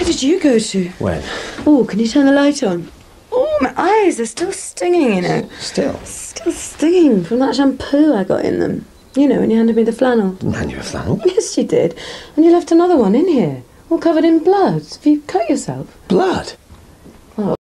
Where did you go to? When? Oh, can you turn the light on? Oh, my eyes are still stinging, you know. Still? Still stinging from that shampoo I got in them. You know, when you handed me the flannel. Didn't hand you a flannel? Yes, you did. And you left another one in here, all covered in blood. Have you cut yourself? Blood?